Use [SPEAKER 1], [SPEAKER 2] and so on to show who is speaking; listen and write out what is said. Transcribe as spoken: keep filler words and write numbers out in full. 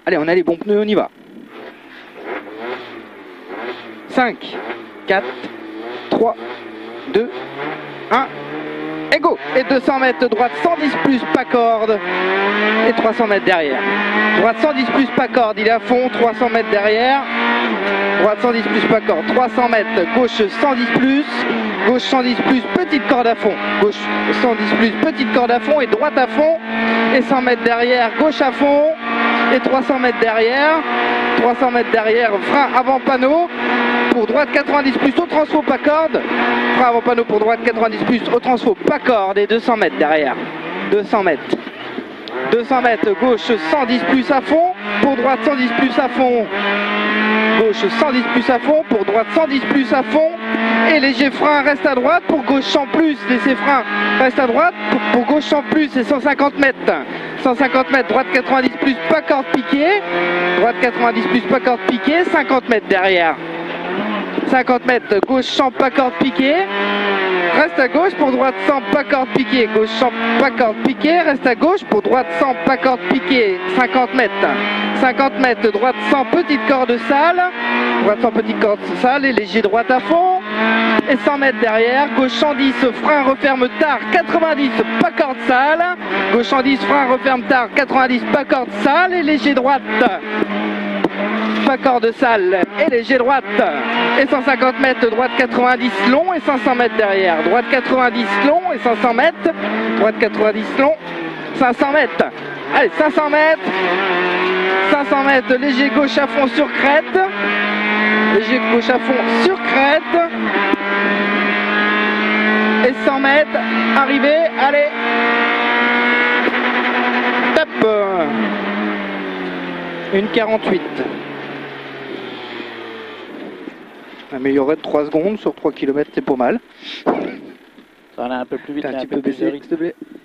[SPEAKER 1] Allez, on a les bons pneus, on y va. cinq, quatre, trois, deux, un, et go! Et deux cents mètres, droite cent dix plus, pas corde, et trois cents mètres derrière. Droite cent dix plus, pas corde, il est à fond, trois cents mètres derrière. Droite cent dix plus, pas corde, trois cents mètres, gauche cent dix plus, gauche cent dix plus, petite corde à fond, gauche cent dix plus, petite corde à fond, et droite à fond, et cent mètres derrière, gauche à fond, et trois cents mètres derrière, trois cents mètres derrière, frein avant panneau, pour droite quatre-vingt-dix plus, au transfo pas corde, frein avant panneau pour droite quatre-vingt-dix plus, au transfo pas corde, et deux cents mètres derrière, deux cents mètres. deux cents mètres, gauche cent dix plus à fond, pour droite cent dix plus à fond, gauche cent dix plus à fond, pour droite cent dix plus à fond, et léger frein reste à droite, pour gauche cent plus, laissez frein reste à droite, pour, pour gauche cent plus, c'est cent cinquante mètres, cent cinquante mètres, droite quatre-vingt-dix plus, pas corde piquée, droite quatre-vingt-dix plus, pas corde piquée, cinquante mètres derrière, cinquante mètres, gauche cent, pas corde piquée, reste à gauche, pour droite cent, pas corde piquée, gauche cent, pas corde piquée, reste à gauche, pour droite cent, pas corde piquée, cinquante mètres, cinquante mètres, droite cent, petite corde sale, droite cent, petite corde sale, et léger droite à fond, et cent mètres derrière, gauche cent dix, frein referme tard, quatre-vingt-dix, pas corde sale, gauche cent dix, frein referme tard, quatre-vingt-dix, pas corde sale, et léger droite, pas corde sale, et léger droite, et cent cinquante mètres, droite quatre-vingt-dix long, et cinq cents mètres derrière, droite quatre-vingt-dix long, et cinq cents mètres, droite quatre-vingt-dix long, cinq cents mètres, allez, cinq cents mètres, cinq cents mètres, léger gauche à fond sur crête, léger gauche à fond sur crête, et cent mètres, arrivé, allez, top, une quarante-huit. Amélioré de trois secondes sur trois kilomètres, c'est pas mal.
[SPEAKER 2] Ça va aller un peu plus vite,
[SPEAKER 1] un
[SPEAKER 2] un
[SPEAKER 1] petit
[SPEAKER 2] peu
[SPEAKER 1] peu
[SPEAKER 2] plus
[SPEAKER 1] baissé,
[SPEAKER 2] de
[SPEAKER 1] s'il te plaît.